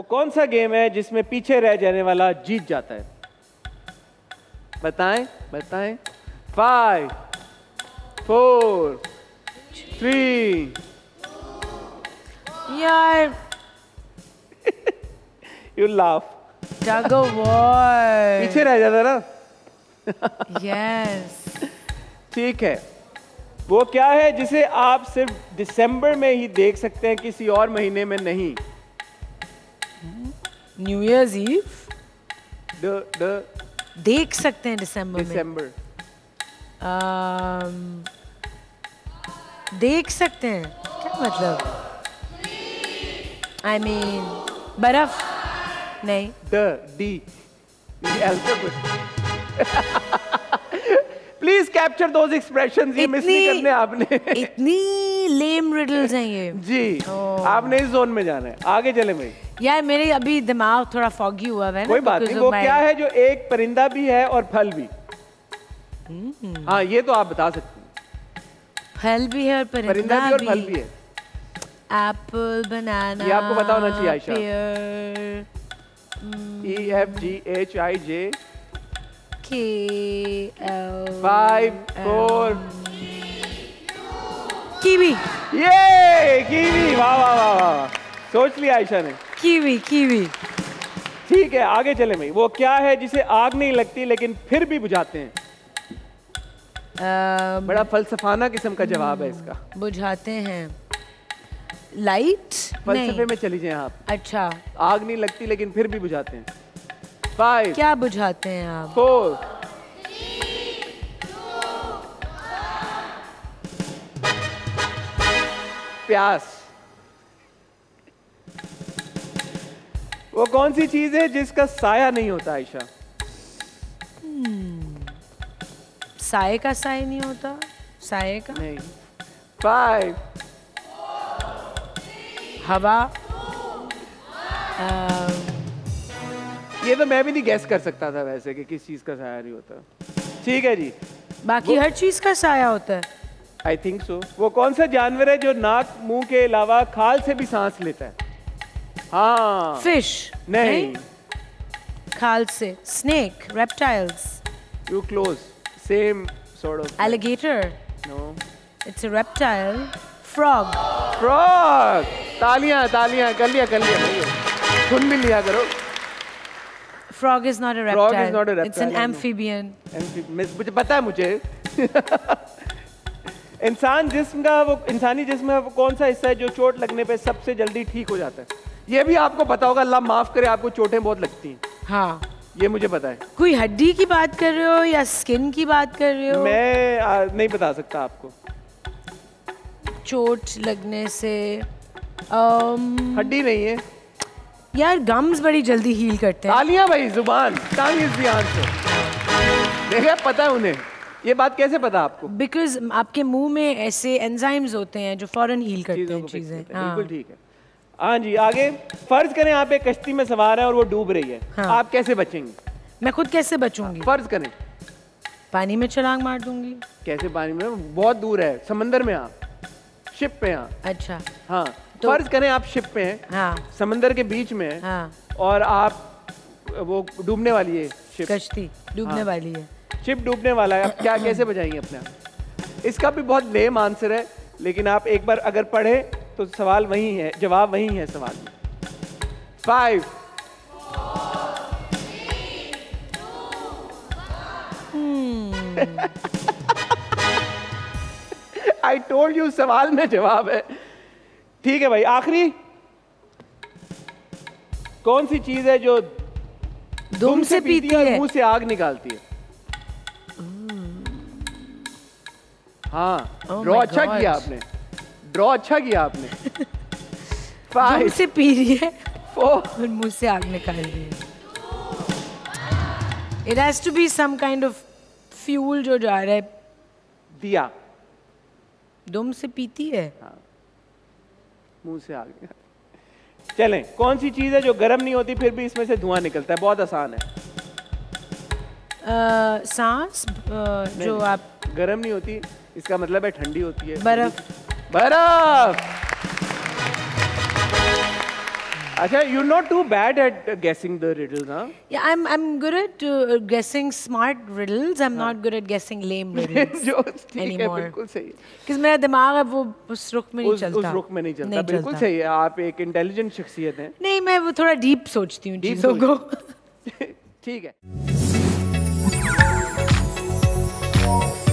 कौन सा गेम है जिसमें पीछे रह जाने वाला जीत जाता है? बताएं बताएं। 5 4 3 यार you laugh. Tug of war. पीछे रह जाता ना। यस। ठीक है, वो क्या है जिसे आप सिर्फ दिसंबर में ही देख सकते हैं, किसी और महीने में नहीं? New years ewe. द देख सकते हैं दिसंबर में। दिसंबर। देख सकते हैं क्या मतलब? I mean बर्फ नहीं। डी प्लीज कैप्चर दोज एक्सप्रेशंस। ये मिस नहीं करने आपने। इतनी लेम रिडल्स हैं ये जी। आपने इस जोन में जाना है। आगे चले भाई। यार मेरे अभी दिमाग थोड़ा फॉगी हुआ है। कोई बात नहीं। वो क्या है जो एक परिंदा भी है और फल भी? हाँ, ये तो आप बता सकते हैं। फल भी है और परिंदा भी और फल भी है। Apple, banana. ये आपको पता होना चाहिए आयशा। EFGHIJ। KL 5 4 kiwi. ये कीवी। वाह वाह वाह वाह, सोच लिया आयशा ने। Kiwi kiwi. ठीक है, आगे चले भाई। वो क्या है जिसे आग नहीं लगती लेकिन फिर भी बुझाते हैं? बड़ा फलसफाना किस्म का जवाब है इसका। बुझाते हैं। लाइट। फलसफे में चली जाए आप। अच्छा। आग नहीं लगती लेकिन फिर भी बुझाते हैं। 5 क्या बुझाते हैं आप? 4 प्यास। वो कौन सी चीज है जिसका साया नहीं होता आयशा? साये का साय नहीं होता? साये का नहीं। 5 हवा। ये तो मैं भी नहीं गैस कर सकता था वैसे कि किस चीज का साया नहीं होता। ठीक है जी। बाकी हर चीज का साया होता है। I think so. वो कौन सा जानवर है जो नाक मुंह के अलावा खाल से भी सांस लेता है? हाँ। फिश। नहीं। खाल से। Snake. Reptiles. You close. Same sort of. Alligator. No. It's a reptile. Frog. Frog. तालियां तालियां कर लिया भैया। सुन भी लिया करो। Frog is not a reptile. Frog is not a reptile. It's an amphibian. मुझे पता है मुझे। इंसान जिस्म का वो इंसानी जिस्म है वो कौन सा हिस्सा है जो चोट लगने पे सबसे जल्दी ठीक हो जाता है? ये भी आपको पता होगा। अल्लाह माफ करे, आपको चोटें बहुत लगती हैं। हाँ, ये मुझे पता है। कोई हड्डी की बात कर रहे हो या स्किन की बात कर रहे हो? मैं नहीं बता सकता आपको। चोट लगने से हड्डी नहीं है यार। गम्स बड़ी जल्दी हील करते हैं। तालियां भाई। जुबान। Tongue is the answer. देखा, पता है उन्हें। ये बात कैसे पता आपको? बिकॉज आपके मुंह में ऐसे एंजाइम्स होते हैं जो फौरन हील करते हैं चीजें। बिल्कुल ठीक है। हाँ जी, आगे। फर्ज करें आप एक कश्ती में सवार है और वो डूब रही है। हाँ। आप कैसे बचेंगे? मैं खुद कैसे बचूंगी? फर्ज करें। पानी में छलांग मार दूंगी। कैसे पानी में? बहुत दूर है, समंदर में। आप शिप पे हैं। अच्छा। हाँ, तो फर्ज करें आप शिप पे हैं। हाँ। समंदर के बीच में हैं। हाँ। और आप वो डूबने वाली है शिप। कश्ती डूबने वाली है। शिप डूबने वाला है। आप क्या कैसे बचाएंगे अपने आप? इसका भी बहुत लेम आंसर है, लेकिन आप एक बार अगर पढ़े तो सवाल वही है, जवाब वही है सवाल में। 5 आई टोल्ड यू, सवाल में जवाब है। ठीक है भाई, आखिरी। कौन सी चीज है जो दुम से पीती है और मुंह से आग निकालती है? हाँ, ड्रॉ अच्छा किया आपने। ड्रॉ अच्छा किया आपने। दुम से पी रही है 4 और मुंह से आग निकाल रही है। It has to be some kind of fuel जो जा रहा है। दिया। दुम से पीती है। हाँ, मुंह से आग। चलें, कौन सी चीज है जो गर्म नहीं होती फिर भी इसमें से धुआं निकलता है? बहुत आसान है। सांस। जो आप गर्म नहीं होती इसका मतलब है ठंडी होती है। बर्फ। बर्फ। अच्छा, you're not too bad at guessing the riddles, huh? Yeah, I'm good at guessing smart riddles. I'm not good at guessing lame riddles जो ठीक है, anymore. बिल्कुल सही है। Because मेरा दिमाग अब वो उस रुख में नहीं चलता। उस रुख में नहीं चलता, नहीं बिल्कुल चलता। सही है। आप एक इंटेलिजेंट शख्सियत हैं। नहीं, मैं वो थोड़ा डीप सोचती हूँ चीज़ों को। ठीक है।